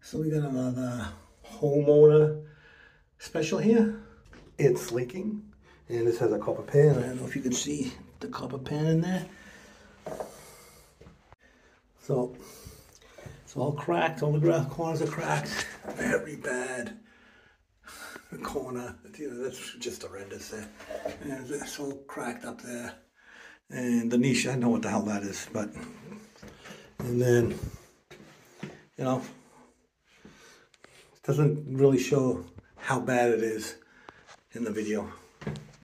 So we got another homeowner special here. It's leaking, and this has a copper pan. I don't know if you can see the copper pan in there. So it's all cracked. All the grass corners are cracked. Very bad. The corner, that's just horrendous there. And it's all cracked up there. And the niche, I know what the hell that is, but, and then, you know, it doesn't really show how bad it is in the video.